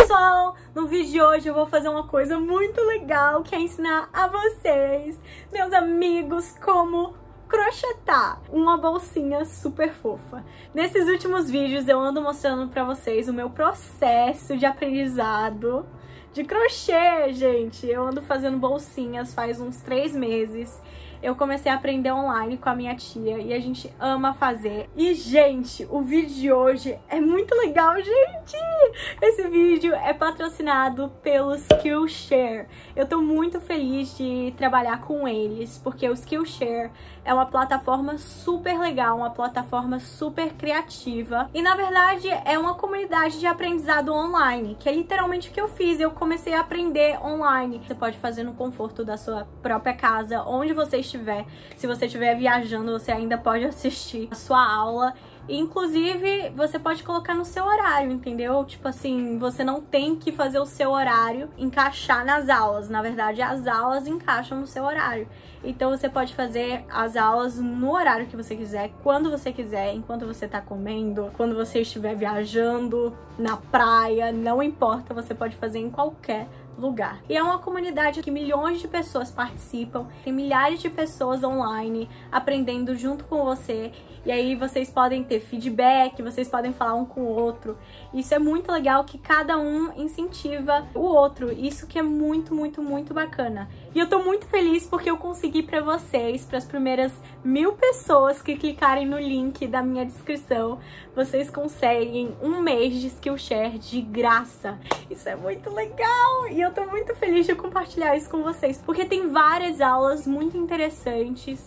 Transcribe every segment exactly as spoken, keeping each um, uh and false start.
pessoal! No vídeo de hoje eu vou fazer uma coisa muito legal, que é ensinar a vocês, meus amigos, como crochetar uma bolsinha super fofa. Nesses últimos vídeos eu ando mostrando pra vocês o meu processo de aprendizado de crochê, gente. Eu ando fazendo bolsinhas faz uns três meses. Eu comecei a aprender online com a minha tia e a gente ama fazer. E, gente, o vídeo de hoje é muito legal, gente! Esse vídeo é patrocinado pelo Skillshare. Eu tô muito feliz de trabalhar com eles, porque o Skillshare é uma plataforma super legal, uma plataforma super criativa. E, na verdade, é uma comunidade de aprendizado online, que é literalmente o que eu fiz. Eu comecei a aprender online. Você pode fazer no conforto da sua própria casa, onde você estiver. Se você estiver viajando, você ainda pode assistir a sua aula. E, inclusive, você pode colocar no seu horário, entendeu? Tipo assim, você não tem que fazer o seu horário encaixar nas aulas. Na verdade, as aulas encaixam no seu horário. Então, você pode fazer as aulas no horário que você quiser, quando você quiser, enquanto você tá comendo, quando você estiver viajando, na praia, não importa, você pode fazer em qualquer lugar. E é uma comunidade que milhões de pessoas participam, tem milhares de pessoas online aprendendo junto com você, e aí vocês podem ter feedback, vocês podem falar um com o outro. Isso é muito legal, que cada um incentiva o outro, isso que é muito, muito, muito bacana. E eu tô muito feliz porque eu consegui pra vocês, para as primeiras mil pessoas que clicarem no link da minha descrição, vocês conseguem um mês de Skillshare de graça. Isso é muito legal! E eu tô muito feliz de compartilhar isso com vocês, porque tem várias aulas muito interessantes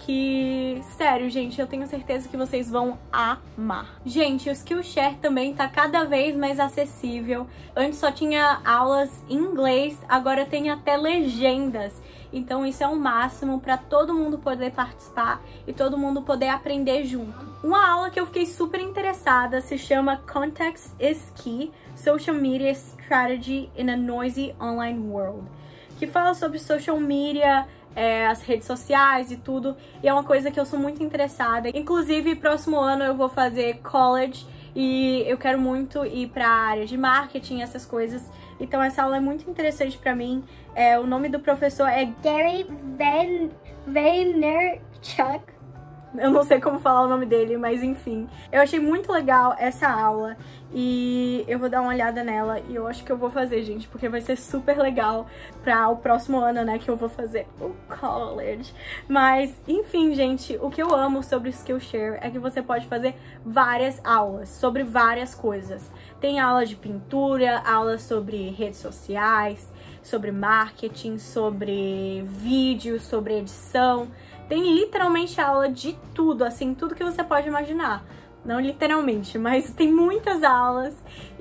que, sério, gente, eu tenho certeza que vocês vão amar. Gente, o Skillshare também tá cada vez mais acessível. Antes só tinha aulas em inglês, agora tem até legendas. Então isso é o máximo para todo mundo poder participar e todo mundo poder aprender junto. Uma aula que eu fiquei super interessada se chama Context is Key, Social Media Strategy in a Noisy Online World, que fala sobre social media, é, as redes sociais e tudo, e é uma coisa que eu sou muito interessada. Inclusive, próximo ano eu vou fazer college e eu quero muito ir para a área de marketing, essas coisas. Então essa aula é muito interessante para mim. É, o nome do professor é Gary Vaynerchuk. Eu não sei como falar o nome dele, mas enfim. Eu achei muito legal essa aula e eu vou dar uma olhada nela e eu acho que eu vou fazer, gente, porque vai ser super legal para o próximo ano, né, que eu vou fazer o college. Mas, enfim, gente, o que eu amo sobre o Skillshare é que você pode fazer várias aulas sobre várias coisas. Tem aula de pintura, aulas sobre redes sociais, sobre marketing, sobre vídeo, sobre edição. Tem literalmente aula de tudo, assim, tudo que você pode imaginar. Não literalmente, mas tem muitas aulas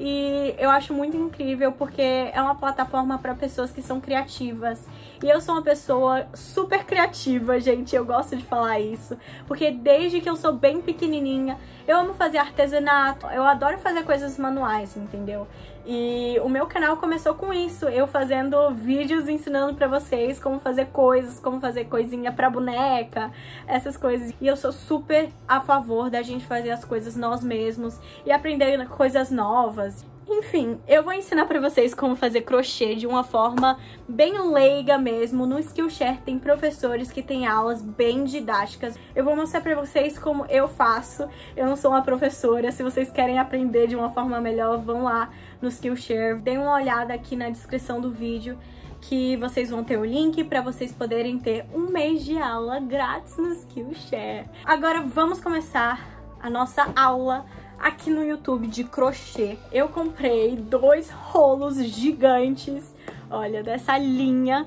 e eu acho muito incrível porque é uma plataforma para pessoas que são criativas. E eu sou uma pessoa super criativa, gente, eu gosto de falar isso, porque desde que eu sou bem pequenininha, eu amo fazer artesanato, eu adoro fazer coisas manuais, entendeu? E o meu canal começou com isso, eu fazendo vídeos ensinando pra vocês como fazer coisas, como fazer coisinha pra boneca, essas coisas. E eu sou super a favor da gente fazer as coisas nós mesmos e aprender coisas novas. Enfim, eu vou ensinar pra vocês como fazer crochê de uma forma bem leiga mesmo. No Skillshare tem professores que têm aulas bem didáticas. Eu vou mostrar pra vocês como eu faço. Eu não sou uma professora. Se vocês querem aprender de uma forma melhor, vão lá no Skillshare. Deem uma olhada aqui na descrição do vídeo, que vocês vão ter o link para vocês poderem ter um mês de aula grátis no Skillshare. Agora vamos começar a nossa aula aqui no YouTube de crochê. Eu comprei dois rolos gigantes, olha, dessa linha,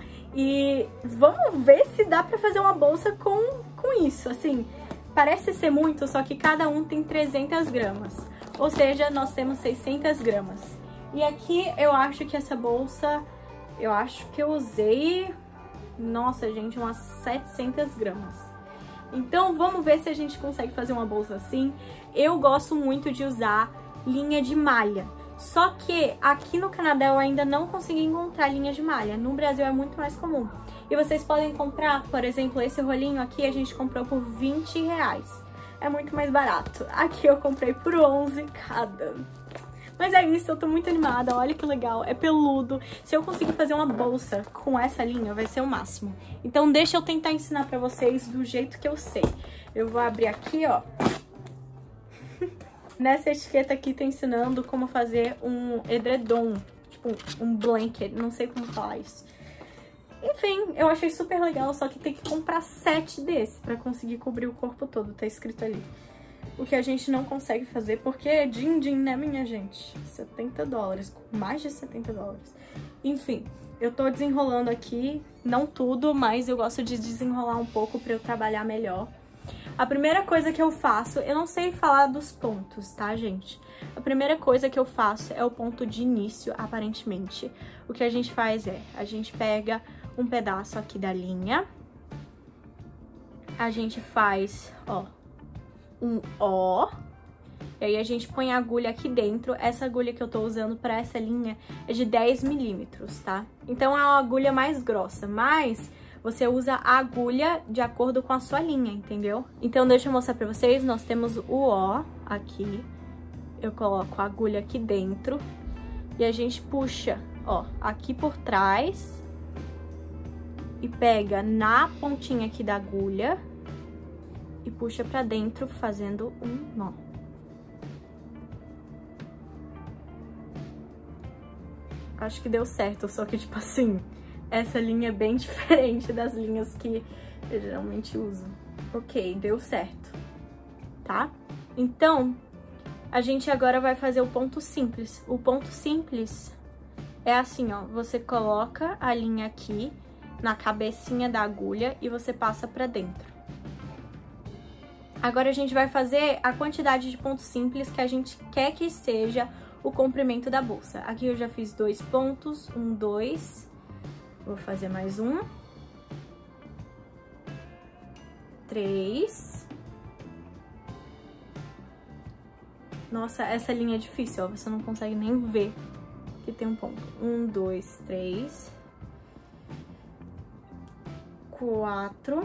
e vamos ver se dá pra fazer uma bolsa com, com isso. Assim, parece ser muito, só que cada um tem trezentas gramas, ou seja, nós temos seiscentas gramas. E aqui eu acho que essa bolsa, eu acho que eu usei, nossa gente, umas setecentas gramas. Então vamos ver se a gente consegue fazer uma bolsa assim. Eu gosto muito de usar linha de malha, só que aqui no Canadá eu ainda não consegui encontrar linha de malha. No Brasil é muito mais comum. E vocês podem comprar, por exemplo, esse rolinho aqui a gente comprou por vinte reais. É muito mais barato. Aqui eu comprei por onze cada. Mas é isso, eu tô muito animada, olha que legal, é peludo. Se eu conseguir fazer uma bolsa com essa linha, vai ser o máximo. Então deixa eu tentar ensinar pra vocês do jeito que eu sei. Eu vou abrir aqui, ó. Nessa etiqueta aqui tá ensinando como fazer um edredom, tipo um blanket, não sei como falar isso. Enfim, eu achei super legal, só que tem que comprar sete desse pra conseguir cobrir o corpo todo, tá escrito ali. O que a gente não consegue fazer, porque é din-din, né, minha gente? setenta dólares, mais de setenta dólares. Enfim, eu tô desenrolando aqui, não tudo, mas eu gosto de desenrolar um pouco pra eu trabalhar melhor. A primeira coisa que eu faço, eu não sei falar dos pontos, tá, gente? A primeira coisa que eu faço é o ponto de início, aparentemente. O que a gente faz é, a gente pega um pedaço aqui da linha, a gente faz, ó, um ó, e aí a gente põe a agulha aqui dentro. Essa agulha que eu tô usando pra essa linha é de dez milímetros, tá? Então é uma agulha mais grossa, mas você usa a agulha de acordo com a sua linha, entendeu? Então deixa eu mostrar pra vocês, nós temos o ó aqui, eu coloco a agulha aqui dentro e a gente puxa, ó, aqui por trás e pega na pontinha aqui da agulha e puxa pra dentro fazendo um nó. Acho que deu certo, só que tipo assim, essa linha é bem diferente das linhas que eu geralmente uso. Ok, deu certo, tá? Então, a gente agora vai fazer o ponto simples. O ponto simples é assim, ó, você coloca a linha aqui na cabecinha da agulha e você passa pra dentro. Agora a gente vai fazer a quantidade de pontos simples que a gente quer que seja o comprimento da bolsa. Aqui eu já fiz dois pontos, um, dois, vou fazer mais um, três. Nossa, essa linha é difícil, ó, você não consegue nem ver que tem um ponto. Um, dois, três, quatro,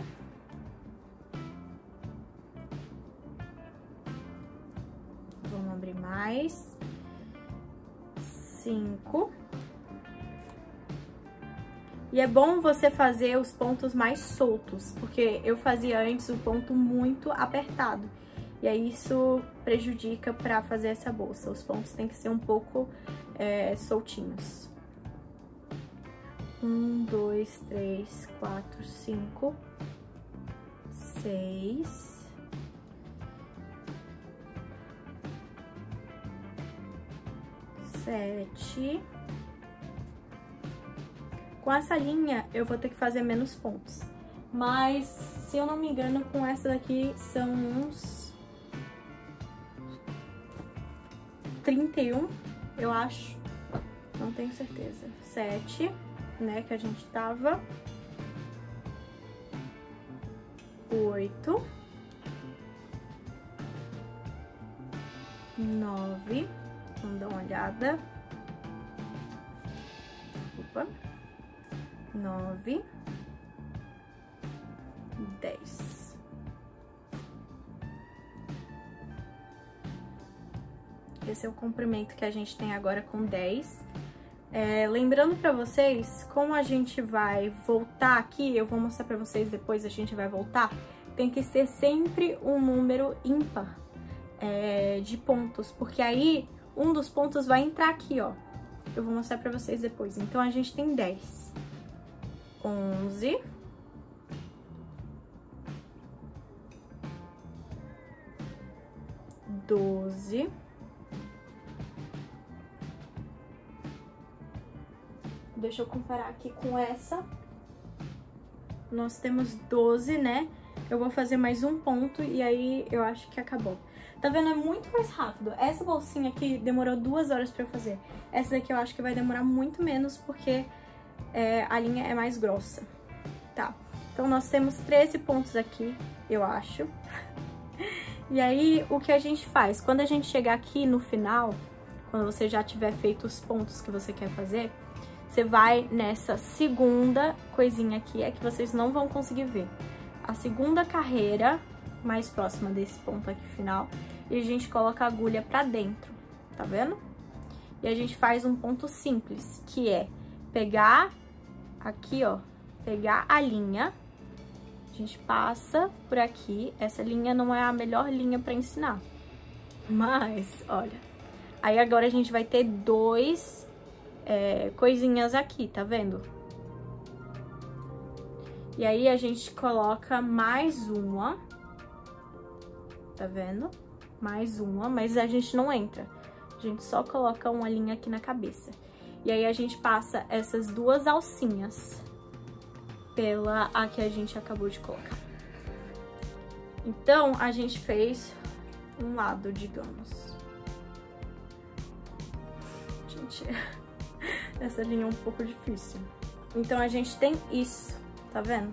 vamos abrir mais, cinco. E é bom você fazer os pontos mais soltos, porque eu fazia antes o ponto muito apertado. E aí isso prejudica pra fazer essa bolsa. Os pontos tem que ser um pouco é, soltinhos. Um, dois, três, quatro, cinco, seis, sete. Com essa linha eu vou ter que fazer menos pontos. Mas, se eu não me engano, com essa daqui são uns trinta e um, eu acho. Não tenho certeza. sete, né, que a gente tava. oito. nove. Vamos dar uma olhada. Opa. nove. dez. Esse é o comprimento que a gente tem agora com dez. É, lembrando pra vocês, como a gente vai voltar aqui, eu vou mostrar pra vocês depois, a gente vai voltar, tem que ser sempre um número ímpar é, de pontos, porque aí um dos pontos vai entrar aqui, ó. Eu vou mostrar pra vocês depois. Então, a gente tem dez, onze, doze, deixa eu comparar aqui com essa. Nós temos doze, né? Eu vou fazer mais um ponto e aí eu acho que acabou. Tá vendo? É muito mais rápido. Essa bolsinha aqui demorou duas horas pra eu fazer. Essa daqui eu acho que vai demorar muito menos porque é, a linha é mais grossa. Tá. Então, nós temos treze pontos aqui, eu acho. E aí, o que a gente faz? Quando a gente chegar aqui no final, quando você já tiver feito os pontos que você quer fazer, você vai nessa segunda coisinha aqui, é que vocês não vão conseguir ver. A segunda carreira, mais próxima desse ponto aqui final, e a gente coloca a agulha pra dentro, tá vendo? E a gente faz um ponto simples, que é pegar aqui, ó, pegar a linha, a gente passa por aqui. Essa linha não é a melhor linha pra ensinar, mas, olha, aí agora a gente vai ter dois é, coisinhas aqui, tá vendo? E aí a gente coloca mais uma, tá vendo? Mais uma, mas a gente não entra. A gente só coloca uma linha aqui na cabeça. E aí a gente passa essas duas alcinhas pela a que a gente acabou de colocar. Então, a gente fez um lado, digamos. Gente, essa linha é um pouco difícil. Então, a gente tem isso. Tá vendo?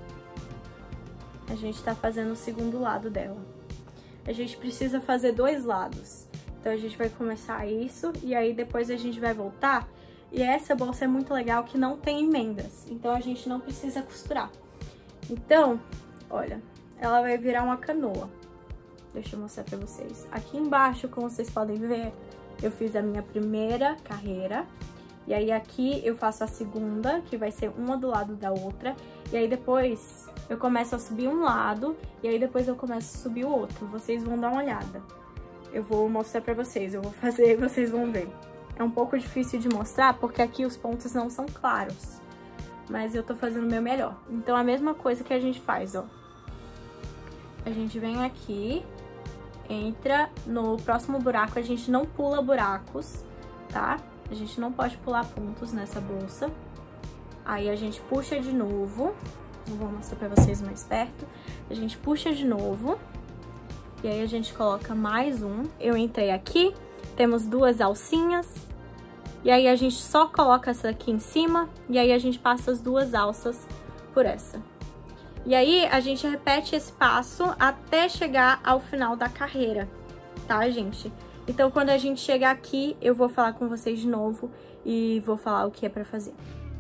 A gente tá fazendo o segundo lado dela. A gente precisa fazer dois lados. Então, a gente vai começar isso e aí depois a gente vai voltar. E essa bolsa é muito legal que não tem emendas. Então, a gente não precisa costurar. Então, olha, ela vai virar uma canoa. Deixa eu mostrar pra vocês. Aqui embaixo, como vocês podem ver, eu fiz a minha primeira carreira. E aí aqui eu faço a segunda, que vai ser uma do lado da outra. E aí depois eu começo a subir um lado, e aí depois eu começo a subir o outro. Vocês vão dar uma olhada. Eu vou mostrar pra vocês, eu vou fazer e vocês vão ver. É um pouco difícil de mostrar, porque aqui os pontos não são claros. Mas eu tô fazendo o meu melhor. Então a mesma coisa que a gente faz, ó. A gente vem aqui, entra no próximo buraco, a gente não pula buracos, tá? A gente não pode pular pontos nessa bolsa. Aí a gente puxa de novo. Vou mostrar pra vocês mais perto. A gente puxa de novo. E aí a gente coloca mais um. Eu entrei aqui, temos duas alcinhas. E aí a gente só coloca essa aqui em cima. E aí a gente passa as duas alças por essa. E aí a gente repete esse passo até chegar ao final da carreira, tá, gente? Então, quando a gente chegar aqui, eu vou falar com vocês de novo e vou falar o que é pra fazer.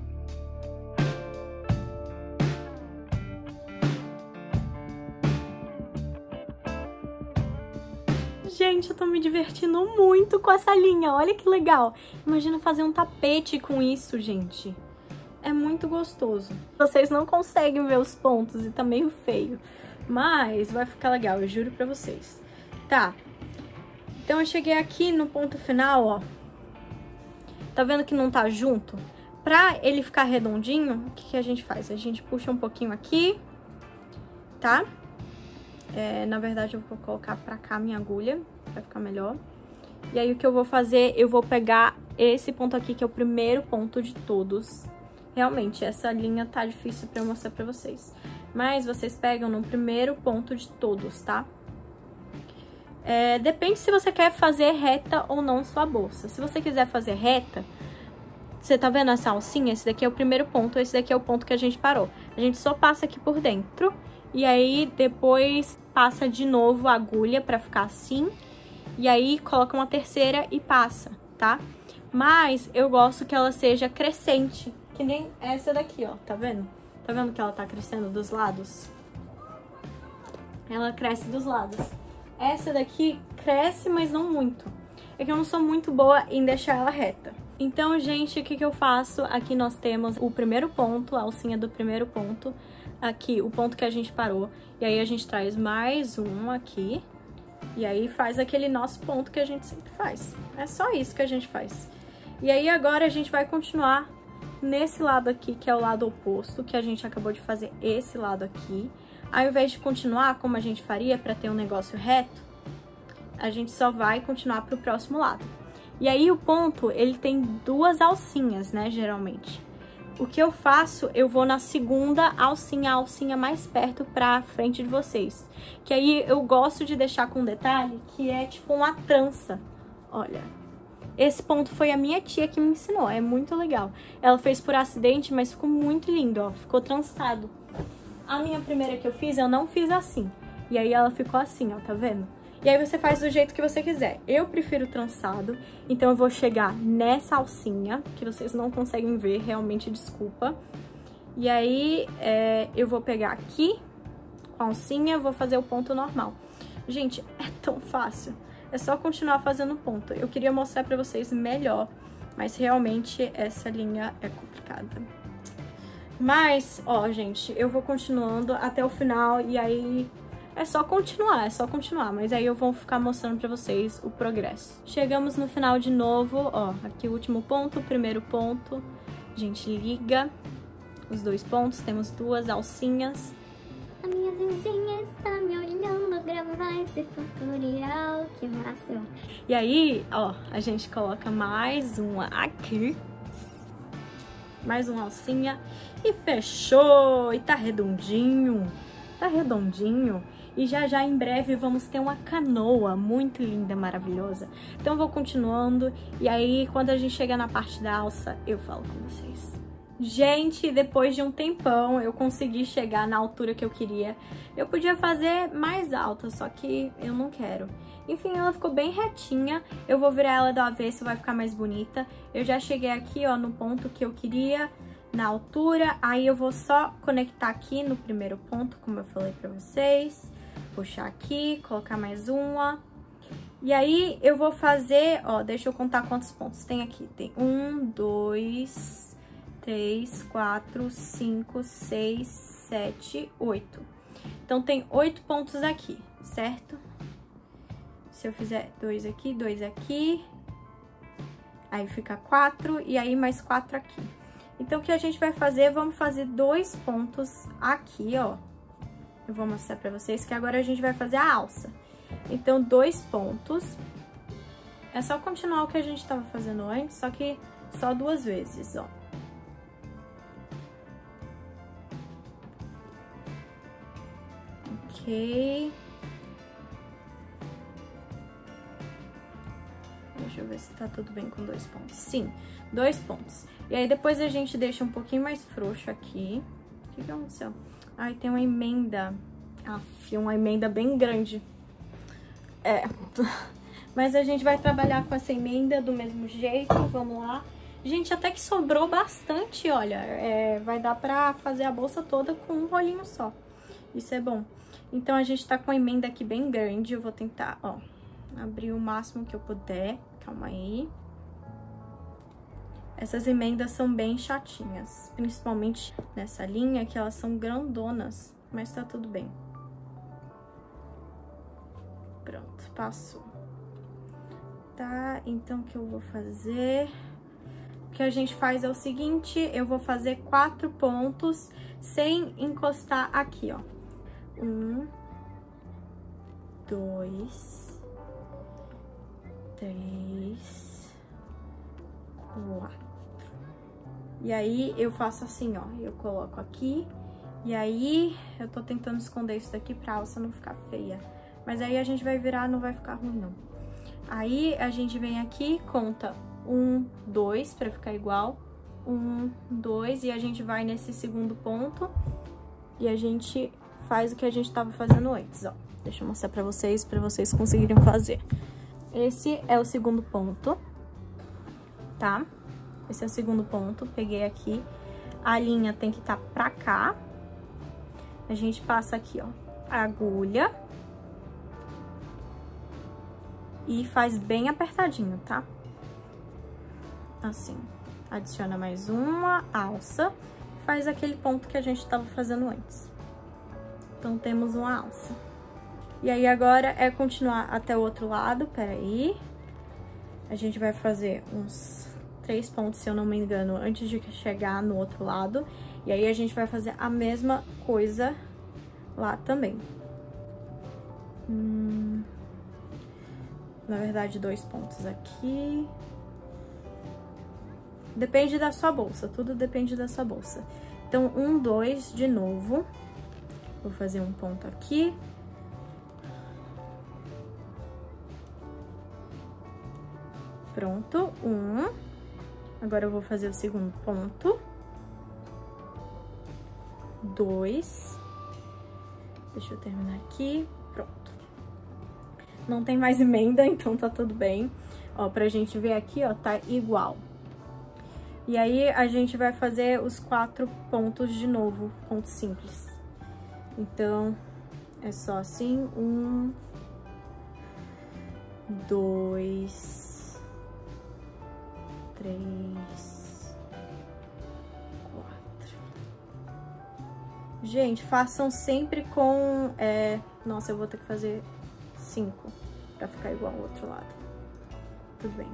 Gente, eu tô me divertindo muito com essa linha, olha que legal. Imagina fazer um tapete com isso, gente. É muito gostoso. Vocês não conseguem ver os pontos e tá meio feio, mas vai ficar legal, eu juro pra vocês. Tá. Então, eu cheguei aqui no ponto final, ó. Tá vendo que não tá junto? Pra ele ficar redondinho, o que, que a gente faz? A gente puxa um pouquinho aqui, tá? É, na verdade, eu vou colocar pra cá a minha agulha, pra ficar melhor. E aí, o que eu vou fazer? Eu vou pegar esse ponto aqui, que é o primeiro ponto de todos. Realmente, essa linha tá difícil pra eu mostrar pra vocês. Mas vocês pegam no primeiro ponto de todos, tá? É, depende se você quer fazer reta ou não sua bolsa. Se você quiser fazer reta, você tá vendo essa alcinha? Esse daqui é o primeiro ponto, esse daqui é o ponto que a gente parou. A gente só passa aqui por dentro e aí depois passa de novo a agulha pra ficar assim. E aí coloca uma terceira e passa, tá? Mas eu gosto que ela seja crescente, que nem essa daqui, ó, tá vendo? Tá vendo que ela tá crescendo dos lados? Ela cresce dos lados. Essa daqui cresce, mas não muito. É que eu não sou muito boa em deixar ela reta. Então, gente, o que que eu faço? Aqui nós temos o primeiro ponto, a alcinha do primeiro ponto. Aqui, o ponto que a gente parou. E aí, a gente traz mais um aqui. E aí, faz aquele nosso ponto que a gente sempre faz. É só isso que a gente faz. E aí, agora, a gente vai continuar nesse lado aqui, que é o lado oposto, que a gente acabou de fazer esse lado aqui. Ao invés de continuar como a gente faria para ter um negócio reto, a gente só vai continuar para o próximo lado. E aí o ponto, ele tem duas alcinhas, né, geralmente. O que eu faço, eu vou na segunda alcinha, a alcinha mais perto pra frente de vocês. Que aí eu gosto de deixar com um detalhe que é tipo uma trança. Olha, esse ponto foi a minha tia que me ensinou, é muito legal. Ela fez por acidente, mas ficou muito lindo, ó, ficou trançado. A minha primeira que eu fiz, eu não fiz assim. E aí ela ficou assim, ó, tá vendo? E aí você faz do jeito que você quiser. Eu prefiro trançado, então eu vou chegar nessa alcinha, que vocês não conseguem ver, realmente, desculpa. E aí é, eu vou pegar aqui, com a alcinha, vou fazer o ponto normal. Gente, é tão fácil. é só continuar fazendo ponto. Eu queria mostrar pra vocês melhor, mas realmente essa linha é complicada. Mas, ó, gente, eu vou continuando até o final e aí é só continuar, é só continuar. Mas aí eu vou ficar mostrando pra vocês o progresso. Chegamos no final de novo, ó, aqui o último ponto, o primeiro ponto. A gente liga os dois pontos, temos duas alcinhas. A minha vizinha está me olhando, gravar esse tutorial, que massa. E aí, ó, a gente coloca mais uma aqui. Mais uma alcinha e fechou! E tá redondinho, tá redondinho. E já já em breve vamos ter uma canoa muito linda, maravilhosa. Então eu vou continuando e aí quando a gente chegar na parte da alça, eu falo com vocês. Gente, depois de um tempão eu consegui chegar na altura que eu queria. Eu podia fazer mais alta, só que eu não quero. Enfim, ela ficou bem retinha. Eu vou virar ela do avesso, vai ficar mais bonita. Eu já cheguei aqui, ó, no ponto que eu queria, na altura. Aí eu vou só conectar aqui no primeiro ponto, como eu falei pra vocês. Puxar aqui, colocar mais uma. E aí eu vou fazer, ó, deixa eu contar quantos pontos tem aqui. Tem um, dois, três, quatro, cinco, seis, sete, oito. Então tem oito pontos aqui, certo? Se eu fizer dois aqui, dois aqui, aí fica quatro e aí mais quatro aqui. Então, o que a gente vai fazer? Vamos fazer dois pontos aqui, ó. Eu vou mostrar pra vocês que agora a gente vai fazer a alça. Então, dois pontos. É só continuar o que a gente tava fazendo antes, só que só duas vezes, ó. Ok. Deixa eu ver se tá tudo bem com dois pontos. Sim, dois pontos. E aí depois a gente deixa um pouquinho mais frouxo aqui. O que que aconteceu? Ai, tem uma emenda. Aff, uma emenda bem grande. É. Mas a gente vai trabalhar com essa emenda do mesmo jeito. Vamos lá. Gente, até que sobrou bastante, olha. É, vai dar pra fazer a bolsa toda com um rolinho só. Isso é bom. Então a gente tá com a emenda aqui bem grande. Eu vou tentar, ó, abrir o máximo que eu puder. Calma aí. Essas emendas são bem chatinhas, principalmente nessa linha, que elas são grandonas, mas tá tudo bem. Pronto, passou. Tá, então o que eu vou fazer? O que a gente faz é o seguinte, eu vou fazer quatro pontos sem encostar aqui, ó. Um, dois, três, quatro. E aí eu faço assim, ó, eu coloco aqui, e aí eu tô tentando esconder isso daqui pra alça não ficar feia. Mas aí a gente vai virar, não vai ficar ruim não. Aí a gente vem aqui, conta um, dois, pra ficar igual, um, dois, e a gente vai nesse segundo ponto, e a gente faz o que a gente tava fazendo antes, ó. Deixa eu mostrar pra vocês, pra vocês conseguirem fazer. Esse é o segundo ponto, tá? Esse é o segundo ponto, peguei aqui. A linha tem que estar tá pra cá. A gente passa aqui, ó, a agulha. E faz bem apertadinho, tá? Assim. Adiciona mais uma alça. Faz aquele ponto que a gente tava fazendo antes. Então, temos uma alça. E aí, agora é continuar até o outro lado, peraí. A gente vai fazer uns três pontos, se eu não me engano, antes de chegar no outro lado. E aí, a gente vai fazer a mesma coisa lá também. Hum, na verdade, dois pontos aqui. Depende da sua bolsa, tudo depende da sua bolsa. Então, um, dois, de novo. Vou fazer um ponto aqui. Pronto, um. Agora eu vou fazer o segundo ponto. Dois. Deixa eu terminar aqui. Pronto. Não tem mais emenda, então tá tudo bem. Ó, pra gente ver aqui, ó, tá igual. E aí, a gente vai fazer os quatro pontos de novo, pontos simples. Então, é só assim, um, dois, três, quatro. Gente, façam sempre com... É... Nossa, eu vou ter que fazer cinco pra ficar igual ao outro lado. Tudo bem.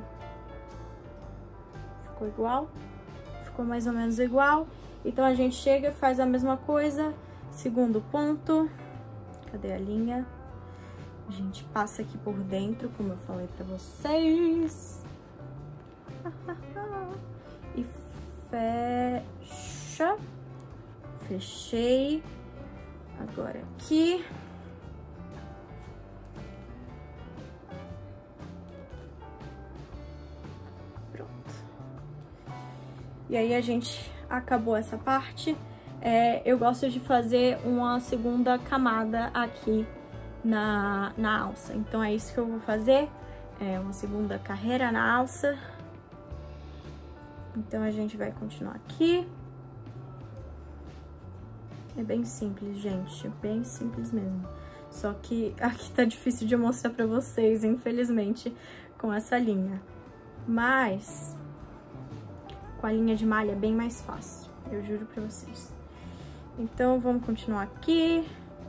Ficou igual? Ficou mais ou menos igual. Então, a gente chega e faz a mesma coisa. Segundo ponto. Cadê a linha? A gente passa aqui por dentro, como eu falei pra vocês. E fecha. Fechei. Agora aqui. Pronto. E aí a gente acabou essa parte. É, eu gosto de fazer uma segunda camada aqui na, na alça. Então é isso que eu vou fazer. É uma segunda carreira na alça. Então a gente vai continuar aqui. É bem simples, gente, bem simples mesmo. Só que aqui tá difícil de mostrar pra vocês, infelizmente, com essa linha. Mas com a linha de malha é bem mais fácil, eu juro pra vocês. Então vamos continuar aqui.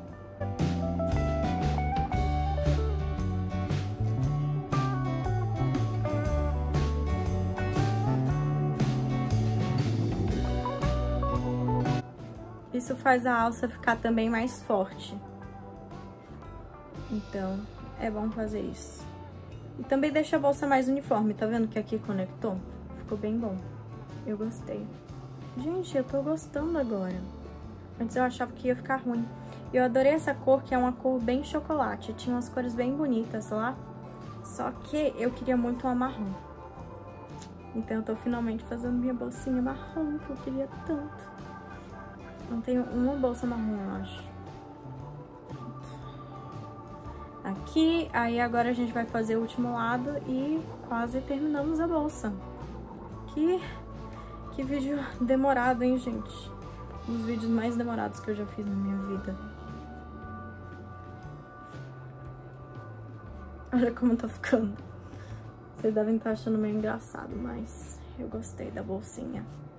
Isso faz a alça ficar também mais forte. Então, é bom fazer isso. E também deixa a bolsa mais uniforme. Tá vendo que aqui conectou? Ficou bem bom. Eu gostei. Gente, eu tô gostando agora. Antes eu achava que ia ficar ruim. Eu adorei essa cor, que é uma cor bem chocolate. Tinha umas cores bem bonitas lá. Só que eu queria muito uma marrom. Então, eu tô finalmente fazendo minha bolsinha marrom, que eu queria tanto. Não tenho uma bolsa marrom, eu acho. Aqui, aí agora a gente vai fazer o último lado e quase terminamos a bolsa. Que, que vídeo demorado, hein, gente? Um dos vídeos mais demorados que eu já fiz na minha vida. Olha como tá ficando. Vocês devem estar achando meio engraçado, mas eu gostei da bolsinha.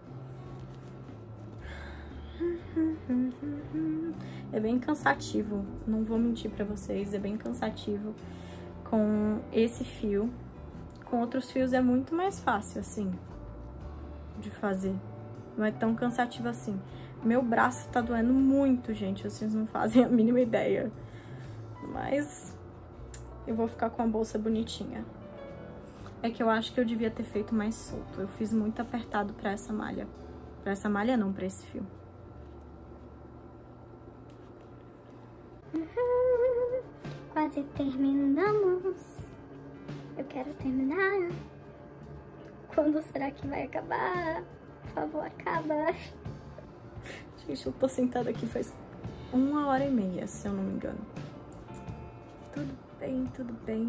É bem cansativo, não vou mentir pra vocês, é bem cansativo com esse fio. Com outros fios é muito mais fácil, assim, de fazer. Não é tão cansativo assim. Meu braço tá doendo muito, gente, vocês não fazem a mínima ideia. Mas eu vou ficar com a bolsa bonitinha. É que eu acho que eu devia ter feito mais solto. Eu fiz muito apertado pra essa malha. Pra essa malha não, pra esse fio. Quase terminamos. Eu quero terminar. Quando será que vai acabar? Por favor, acaba. Gente, eu tô sentada aqui faz uma hora e meia, se eu não me engano. Tudo bem, tudo bem.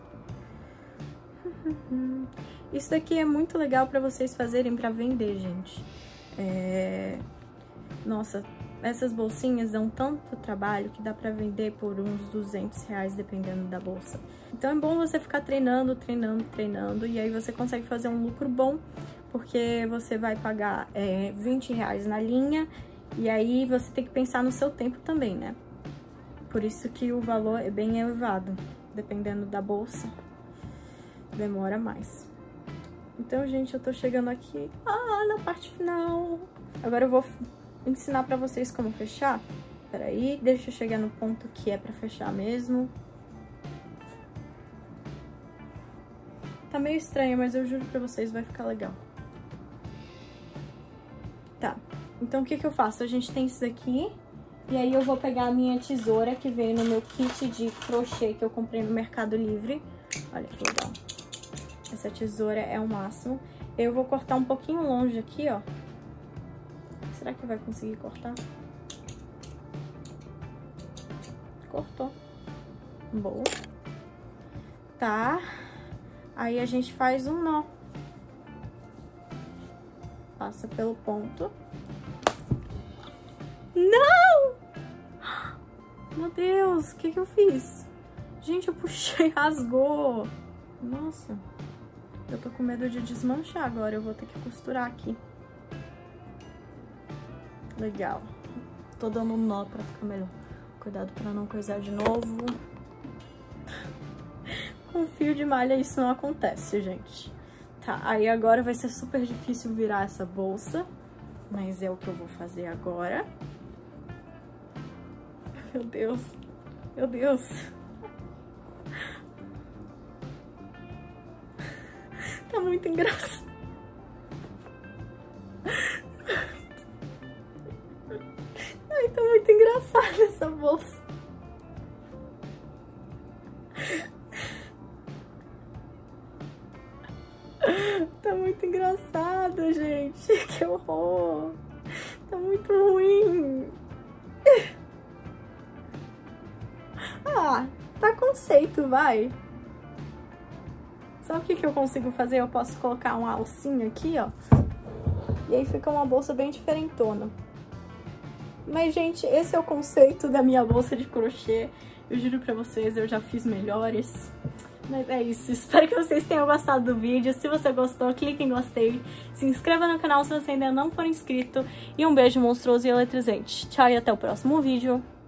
Isso daqui é muito legal pra vocês fazerem pra vender, gente. É... Nossa, essas bolsinhas dão tanto trabalho que dá pra vender por uns duzentos reais, dependendo da bolsa. Então é bom você ficar treinando, treinando, treinando, e aí você consegue fazer um lucro bom, porque você vai pagar é, vinte reais na linha, e aí você tem que pensar no seu tempo também, né? Por isso que o valor é bem elevado, dependendo da bolsa, demora mais. Então, gente, eu tô chegando aqui, ah, na parte final. Agora eu vou ensinar pra vocês como fechar. Peraí, deixa eu chegar no ponto que é pra fechar mesmo. Tá meio estranho, mas eu juro pra vocês, vai ficar legal. Tá, então o que que eu faço? A gente tem isso daqui, e aí eu vou pegar a minha tesoura que veio no meu kit de crochê que eu comprei no Mercado Livre. Olha que legal. Essa tesoura é o máximo. Eu vou cortar um pouquinho longe aqui, ó. Será que vai conseguir cortar? Cortou. Boa. Tá. Aí a gente faz um nó. Passa pelo ponto. Não! Meu Deus, o que que eu fiz? Gente, eu puxei, rasgou. Nossa. Eu tô com medo de desmanchar agora. Eu vou ter que costurar aqui. Legal. Tô dando um nó pra ficar melhor. Cuidado pra não coisar de novo. Com fio de malha isso não acontece, gente. Tá, aí agora vai ser super difícil virar essa bolsa. Mas é o que eu vou fazer agora. Meu Deus. Meu Deus. Tá muito engraçado. Ai, tá muito engraçada essa bolsa. Tá muito engraçado, gente. Que horror. Tá muito ruim. Ah, tá conceito, vai. Sabe o que, que eu consigo fazer? Eu posso colocar uma alcinha aqui, ó. E aí fica uma bolsa bem diferentona. Mas, gente, esse é o conceito da minha bolsa de crochê. Eu juro pra vocês, eu já fiz melhores. Mas é isso, espero que vocês tenham gostado do vídeo. Se você gostou, clique em gostei. Se inscreva no canal se você ainda não for inscrito. E um beijo monstruoso e eletrizante. Tchau e até o próximo vídeo.